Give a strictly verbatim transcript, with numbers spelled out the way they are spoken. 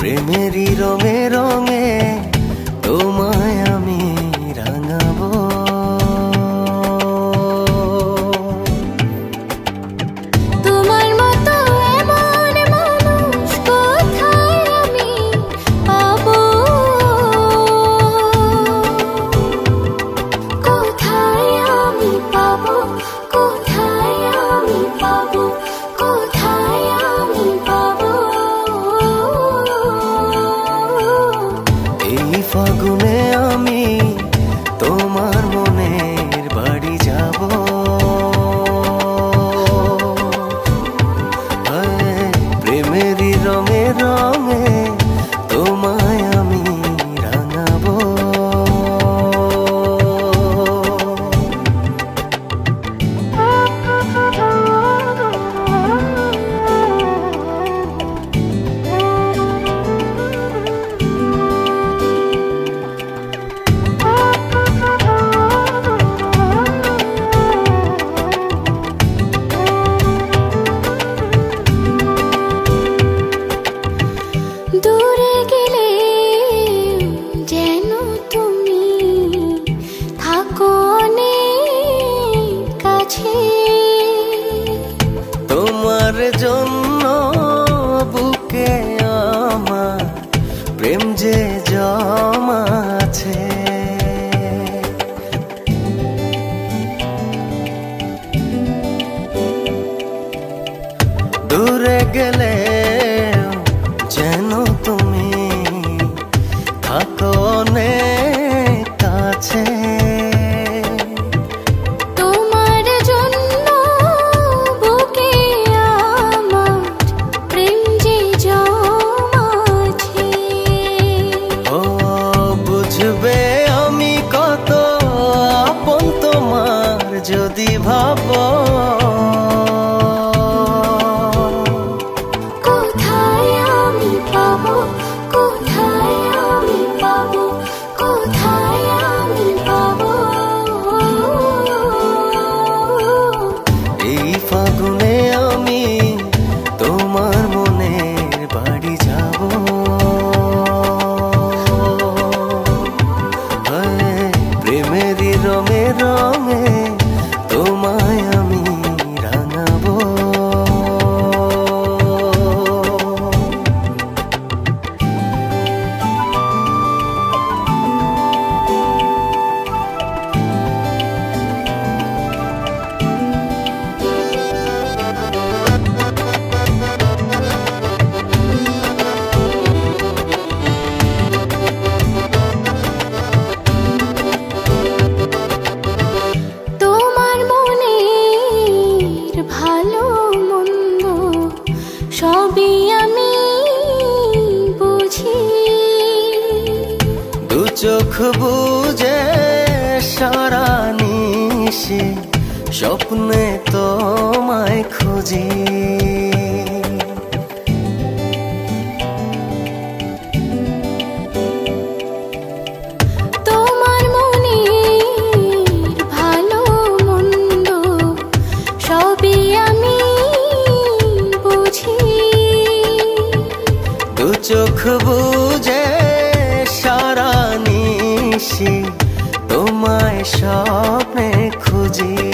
প্রেমেরই রঙে রঙে তোমায় আমি রাঙাবো। তোমার মতো এমন মানুষ কোথায় আমি পাবো, কোথায় আমি পাবো, কোথায় আমি পাবো, কোথায় আমি পাবো। এই ফাগুনে আমি তোমার মনের বাড়ি যাব, প্রেমেরই রঙে রঙে তোমায় আমি রাঙাবো। দূরে গেলে যেন তুমি থাকো অনেক কাছে, তোমার জন্য বুকে আমার প্রেম যে জমাছে, দূরে গেলে যেন তুমি থাকো অনেক কাছে। তোমার জন্য বুকে আমার প্রেম যে জমাছে। ও বুঝবে আমি কত আপন তোমার যদি ভাবো, কোথায় আমি পাবো, কোথায় আমি পাবো, কোথায় আমি পাবো। এই ফাগুনে আমি তোমার মনের বাড়ি যাব, প্রেমেরই রঙে রঙে তোমায় আমি রাঙাবো। তোমার মনের ভালো মন্দ সবই আমি বুঝি, দু চোখ বুঝে সারা নিশি স্বপ্নে তোমায় খুঁজি, তোমার মনের ভালো মন্দ সবই আমি বুঝি, দু চোখ বুঝে সারা নিশি তোমায় স্বপ্নে খুঁজি।